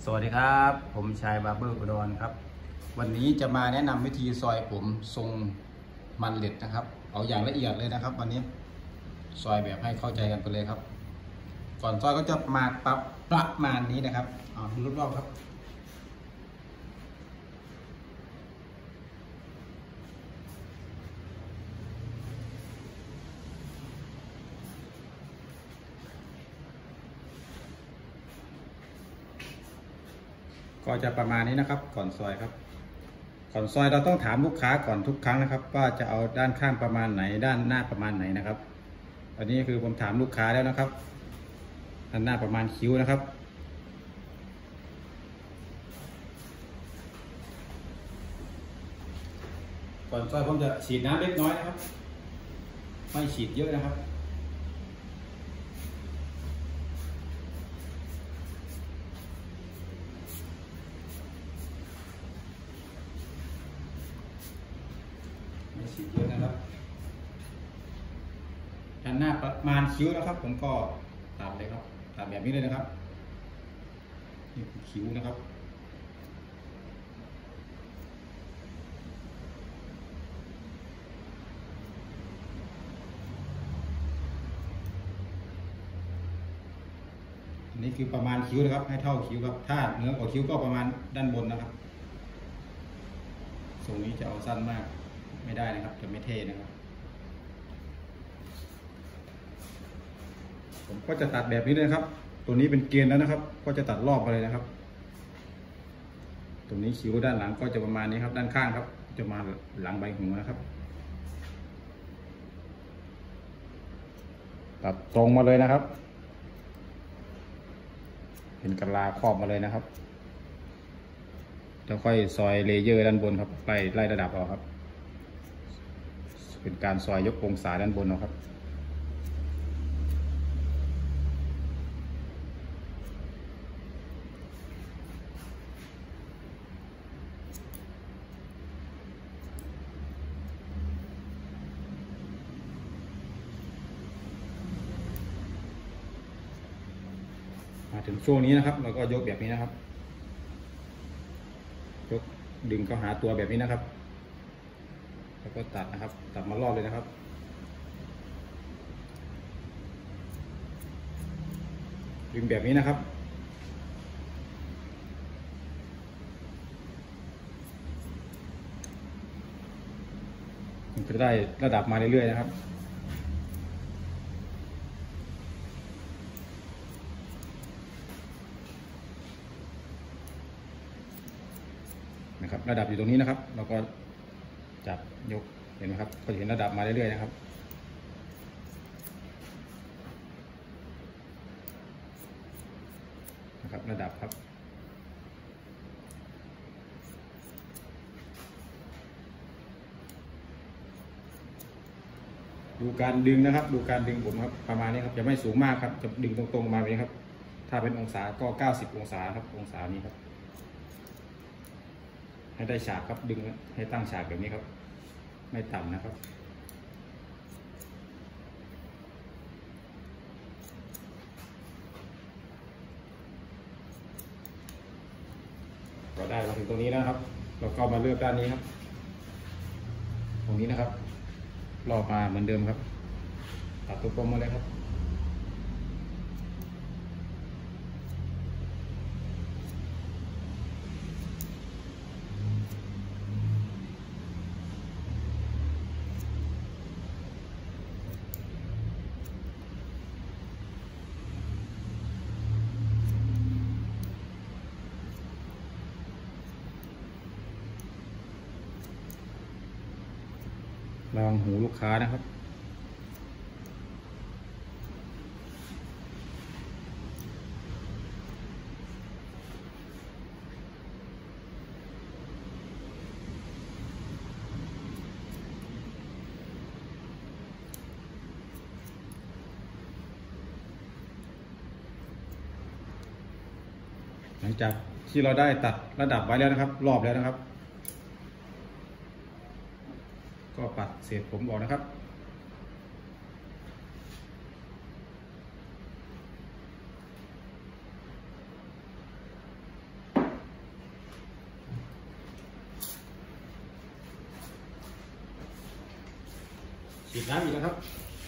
วัสดีครับผมชายบาร์เบอร์อุดรครับวันนี้จะมาแนะนำวิธีซอยผมทรงมันเล็ดนะครับเอาอย่างละเอียดเลยนะครับวันนี้ซอยแบบให้เข้าใจกันไปเลยครับก่อนซอยก็จะมาประมาณนี้นะครับดูรอบๆครับก็จะประมาณนี้นะครับก่อนซอยครับก่อนซอยเราต้องถามลูกค้าก่อนทุกครั้งนะครับว่าจะเอาด้านข้างประมาณไหนด้านหน้าประมาณไหนนะครับอันนี้คือผมถามลูกค้าแล้วนะครับด้านหน้าประมาณคิ้วนะครับก่อนซอยผมจะฉีดน้ำเล็กน้อยนะครับไม่ฉีดเยอะนะครับไม่ฉีดเยอะนะครับด้านหน้าประมาณคิ้วนะครับผมก็ตัดเลยครับตัดแบบนี้เลยนะครับนี่คือคิ้วนะครับอันนี้คือประมาณคิ้วนะครับให้เท่าคิ้วครับถ้าเหนือกว่าคิ้วก็ประมาณด้านบนนะครับทรงนี้จะเอาสั้นมากไม่ได้นะครับจะไม่เท่นะครับผมก็จะตัดแบบนี้เลยครับตัวนี้เป็นเกณฑ์แล้วนะครับก็จะตัดรอบไปเลยนะครับตรงนี้คิ้วด้านหลังก็จะประมาณนี้ครับด้านข้างครับจะมาหลังใบหูนะครับตัดตรงมาเลยนะครับเป็นกะลาครอบมาเลยนะครับแล้วค่อยซอยเลเยอร์ด้านบนครับไล่ระดับเอาครับเป็นการซอยยกองศาด้านบนนะครับมาถึงช่วงนี้นะครับเราก็ยกแบบนี้นะครับยกดึงเข้าหาตัวแบบนี้นะครับแล้วก็ตัดนะครับตัดมารอบเลยนะครับดึงแบบนี้นะครับมันจะได้ระดับมาเรื่อยๆนะครับระดับอยู่ตรงนี้นะครับเราก็จับยกเห็นไหมครับก็จะเห็นระดับมาเรื่อยๆนะครับระดับครับดูการดึงนะครับดูการดึงผมครับประมาณนี้ครับจะไม่สูงมากครับจะดึงตรงๆมาแบบนี้ครับถ้าเป็นองศาก็90องศาครับองศานี้ครับให้ได้ฉากครับดึงให้ตั้งฉากแบบนี้ครับไม่ต่ำนะครับก็ได้มาถึงตรงนี้แล้วครับเราก็มาเลือกด้านนี้ครับตรงนี้นะครับรอบมาเหมือนเดิมครับตัดตัวกลมมาเลยครับระวังหูลูกค้านะครับหลังจากที่เราได้ตัดระดับไว้แล้วนะครับรอบแล้วนะครับก็ปัดเศษผมออกนะครับ แปิดน้ำอีกนะครับ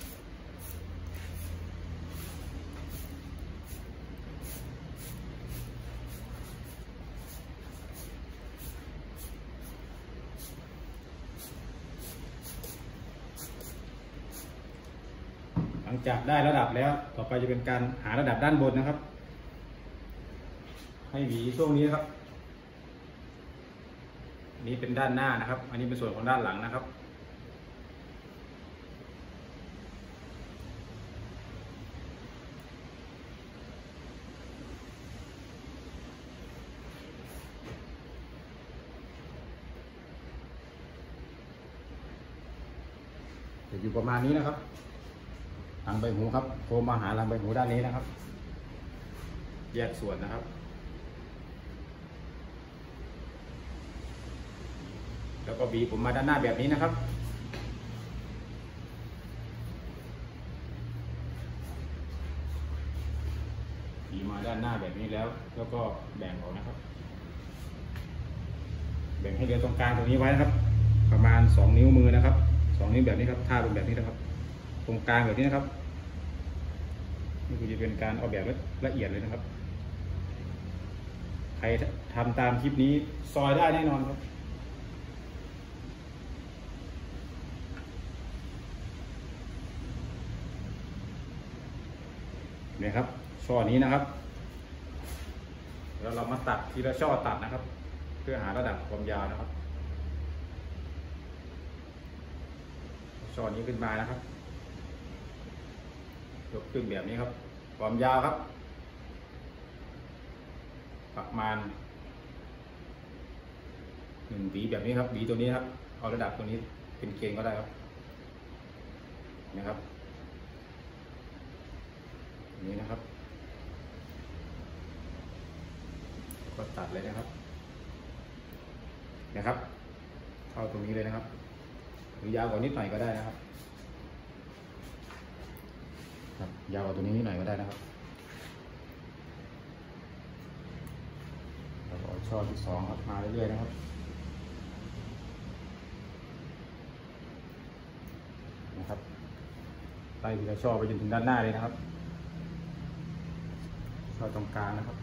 หลังจากได้ระดับแล้วต่อไปจะเป็นการหาระดับด้านบนนะครับให้หวีช่วงนี้ครับนี้เป็นด้านหน้านะครับอันนี้เป็นส่วนของด้านหลังนะครับจะอยู่ประมาณนี้นะครับหลังใบหูครับโค้งมาหาหลังใบหูด้านนี้นะครับแยกส่วนนะครับแล้วก็บีบผมมาด้านหน้าแบบนี้นะครับบีบมาด้านหน้าแบบนี้แล้วก็แบ่งออกนะครับแบ่งให้เหลือตรงกลางตรงนี้ไว้นะครับประมาณ2 นิ้วมือนะครับ2 นิ้วแบบนี้ครับท่าเป็นแบบนี้นะครับตรงกลางแบบนี้นะครับนี่คือจะเป็นการออกแบบละเอียดเลยนะครับใครทำตามคลิปนี้ซอยได้แน่นอนครับเนี่ยครับช่อนี้นะครับแล้วเรามาตัดทีละช่อตัดนะครับเพื่อหาระดับความยาวนะครับช่อนี้ขึ้นมานะครับยกขึ้นแบบนี้ครับความยาวครับประมาณ1 หวีแบบนี้ครับหวีตัวนี้ครับเอาระดับตัวนี้เป็นเกณฑ์ก็ได้ครับนะครับนี้นะครับก็ตัดเลยนะครับเข้าตรงนี้เลยนะครับหรือยาวกว่านิดหน่อยก็ได้นะครับยาวกว่าตัวนี้นิดหน่อยก็ได้นะครับแล้วก็ช่อที่2ครับมาเรื่อยๆนะครับไล่ทีละช่อไปจนถึงด้านหน้าเลยนะครับช่อตรงกลางนะครับ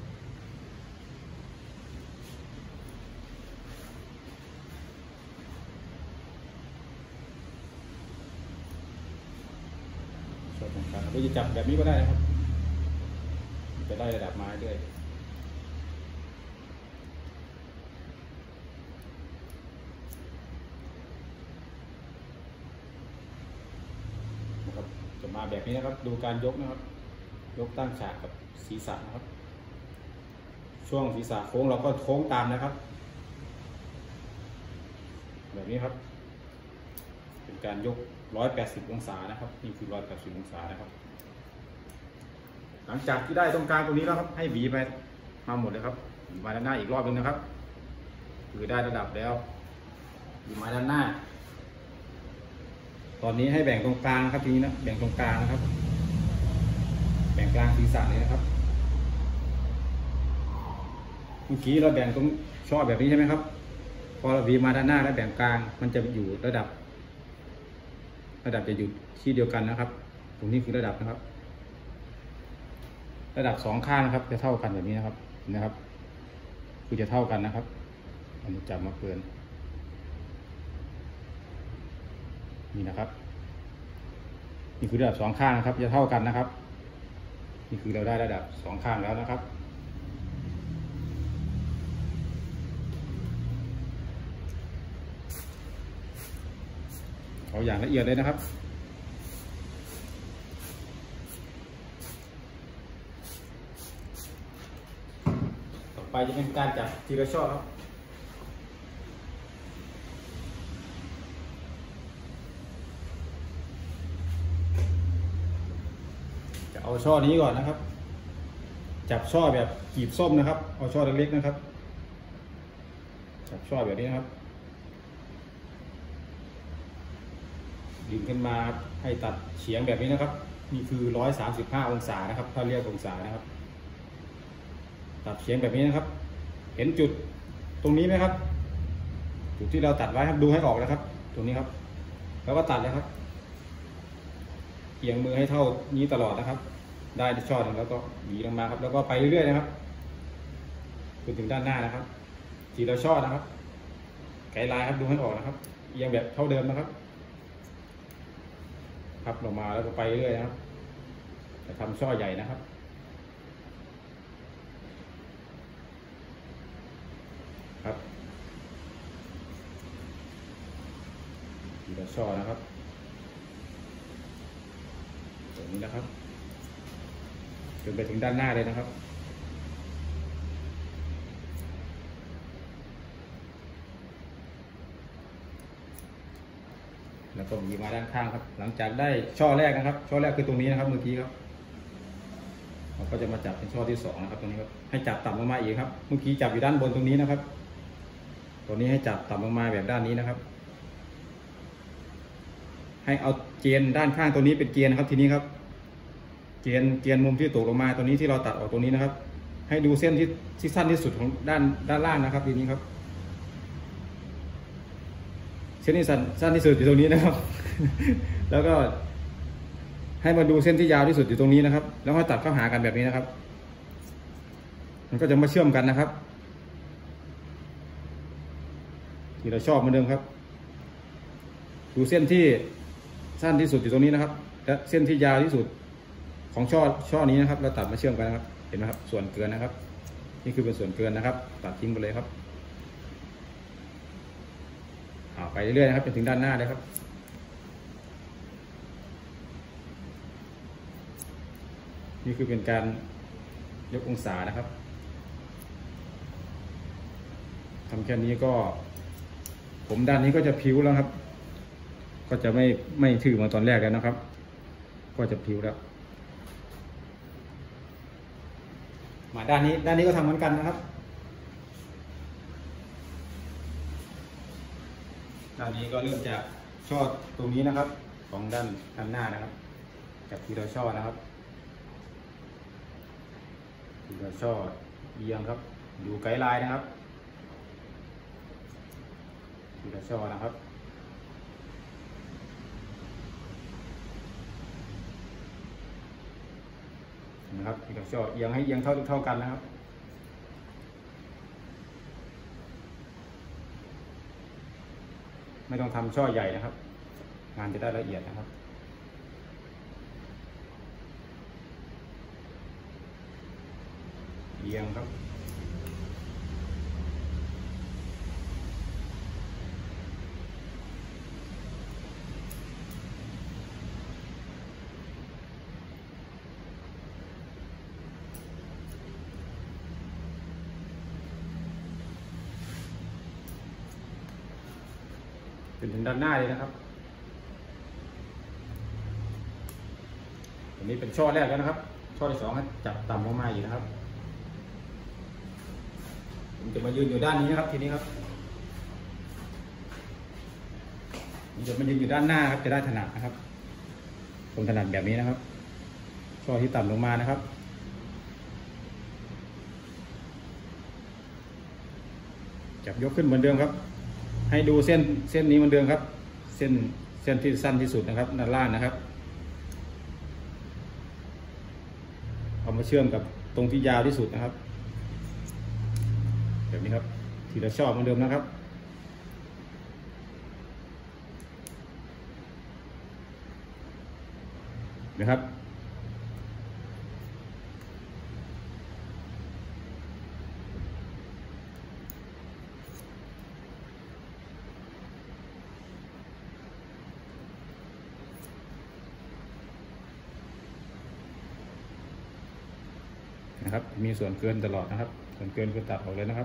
ช่อตรงกลางเราจะจับแบบนี้ก็ได้นะครับจะได้ระดับมาเรื่อยนะครับจะมาแบบนี้นะครับดูการยกนะครับยกตั้งฉากกับศีรษะนะครับช่วงศีรษะโค้งเราก็โค้งตามนะครับแบบนี้ครับเป็นการยก180 องศานะครับนี่คือ180 องศานะครับหลังจากที่ได้ตรงกลางตรงนี้แล้วครับให้หวีไปมาหมดเลยครับหวีมาด้านหน้าอีกรอบนึงนะครับคือได้ระดับแล้วหวีมาด้านหน้าตอนนี้ให้แบ่งตรงกลางครับทีนี้นะแบ่งตรงกลางนะครับแบ่งกลางศีรษะเลยนะครับเมื่อกี้เราแบ่งตรงช่อแบบนี้ใช่ไหมครับพอเราหวีมาด้านหน้าแล้วแบ่งกลางมันจะอยู่ระดับจะอยู่ที่เดียวกันนะครับตรงนี้คือระดับนะครับระดับ2 ข้างนะครับจะเท่ากันแบบนี้นะครับคือจะเท่ากันนะครับอันนี้จับมาเกินนี่นะครับนี่คือระดับ2 ข้างนะครับจะเท่ากันนะครับนี่คือเราได้ระดับ2 ข้างแล้วนะครับเอาอย่างละเอียดเลยนะครับต่อไปจะเป็นการจับทีละช่อครับจะเอาช่อนี้ก่อนนะครับจับช่อแบบกีบส้มนะครับเอาช่อเล็กๆนะครับจับช่อแบบนี้นะครับดึงขึ้นมาให้ตัดเฉียงแบบนี้นะครับนี่คือ135 องศานะครับถ้าเรียกองศานะครับตัดเฉียงแบบนี้นะครับเห็นจุดตรงนี้ไหมครับจุดที่เราตัดไว้ครับดูให้ออกนะครับตรงนี้ครับแล้วก็ตัดเลยครับเอียงมือให้เท่านี้ตลอดนะครับได้ช่อหนึ่งแล้วก็หวีลงมาครับแล้วก็ไปเรื่อยๆนะครับจนถึงด้านหน้านะครับทีละช่อนะครับไกด์ไลน์ครับดูให้ออกนะครับเอียงแบบเท่าเดิมนะครับพับลงมาแล้วก็ไปเรื่อยนะครับจะทำช่อใหญ่นะครับครับทีละช่อนะครับตรงนี้นะครับจนไปถึงด้านหน้าเลยนะครับแล้วก็หวีมาด้านข้างครับหลังจากได้ช่อแรกนะครับช่อแรกคือตรงนี้นะครับเมื่อกี้ครับเราก็จะมาจับเป็นช่อที่2นะครับตรงนี้ครับให้จับต่ำลงมาอีกครับเมื่อกี้จับอยู่ด้านบนตรงนี้นะครับตัวนี้ให้จับต่ำลงมาแบบด้านนี้นะครับให้เอาเกณฑ์ด้านข้างตัวนี้เป็นเกณฑ์นะครับทีนี้ครับเกณฑ์มุมที่ตกลงมาตัวนี้ที่เราตัดออกตรงนี้นะครับให้ดูเส้นที่สั้นที่สุดของด้านล่างนะครับทีนี้ครับเส้นที่สั้นที่สุดอยู่ตรงนี้นะครับ แล้วก็ให้มาดูเส้นที่ยาวที่สุดอยู่ตรงนี้นะครับแล้วก็ตัดเข้าหากันแบบนี้นะครับมันก็จะมาเชื่อมกันนะครับที่เราชอบเหมือนเดิมครับดูเส้นที่สั้นที่สุดอยู่ตรงนี้นะครับและเส้นที่ยาวที่สุดของช่อนี้นะครับเราตัดมาเชื่อมกันนะครับเห็นไหมครับส่วนเกินนะครับนี่คือเป็นส่วนเกินนะครับตัดทิ้งไปเลยครับไปเรื่อยๆนะครับจนถึงด้านหน้าเลยครับนี่คือเป็นการยกองศานะครับทำแค่นี้ก็ผมด้านนี้ก็จะผิวแล้วครับก็จะไม่ทื่อเหมือนตอนแรกแล้วนะครับก็จะผิวแล้วมาด้านนี้ก็ทำเหมือนกันนะครับด้านนี้ก็เริ่มจากช่อตรงนี้นะครับของด้านหน้านะครับจับทีละช่อนะครับทีละช่อเอียงครับดูไกด์ไลน์นะครับทีละช่อนะครับนะครับทีละช่อเอียงให้เอียงเท่ากันนะครับไม่ต้องทำช่อใหญ่นะครับงานจะได้ละเอียดนะครับเอียงครับถึงด้านหน้าเลยนะครับอันนี้เป็นช่อแรกแล้วนะครับช่อที่2ให้จับต่ำลงมาอีกนะครับผมจะมายืนอยู่ด้านนี้นะครับทีนี้ครับผมจะมายืนอยู่ด้านหน้าครับจะได้ถนัดนะครับผมถนัดแบบนี้นะครับช่อที่ต่ำลงมานะครับจับยกขึ้นเหมือนเดิมครับให้ดูเส้นนี้เหมือนเดิมครับเส้นที่สั้นที่สุดนะครับด้านล่างนะครับเอามาเชื่อมกับตรงที่ยาวที่สุดนะครับแบบนี้ครับทีละช่อเหมือนเดิมนะครับนะครับมีส่วนเกินตลอดนะครับส่วนเกินคือตัดออกเลยนะครับ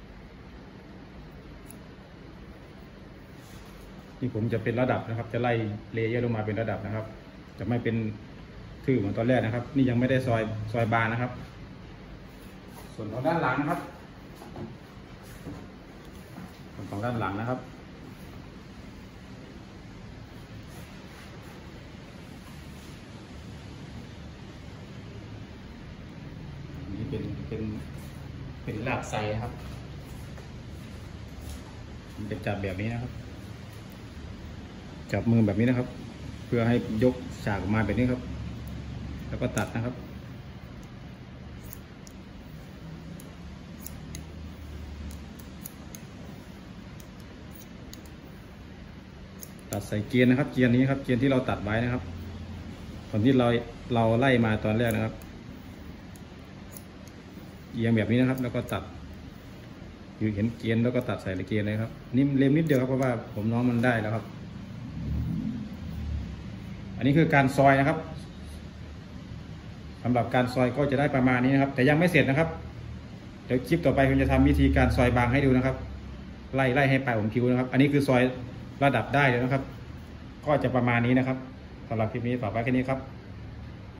นี่ผมจะเป็นระดับนะครับจะไล่เลเยอร์ลงมาเป็นระดับนะครับจะไม่เป็นทื่อเหมือนตอนแรกนะครับนี่ยังไม่ได้ซอยบางนะครับส่วนของด้านหลังนะครับส่วนของด้านหลังนะครับเป็นรากไทรนะครับมันจะจับแบบนี้นะครับจับมือแบบนี้นะครับเพื่อให้ยกฉากออกมาแบบนี้ครับแล้วก็ตัดนะครับตัดใส่เกียร์นะครับเกียร์นี้ครับเกียร์ที่เราตัดไว้นะครับตอนที่เราไล่มาตอนแรกนะครับเอียงแบบนี้นะครับแล้วก็ตัดอยู่เห็นเกียร์แล้วก็ตัดใส่เกียร์เลยครับนี่เล็มนิดเดียวครับเพราะว่าผมน้องมันได้แล้วครับอันนี้คือการซอยนะครับสำหรับการซอยก็จะได้ประมาณนี้นะครับแต่ยังไม่เสร็จนะครับเดี๋ยวคลิปต่อไปผมจะทำวิธีการซอยบางให้ดูนะครับไล่ให้ปลายของคิ้วนะครับอันนี้คือซอยระดับได้เลยนะครับก็จะประมาณนี้นะครับสำหรับคลิปนี้ฝากไว้แค่นี้ครับ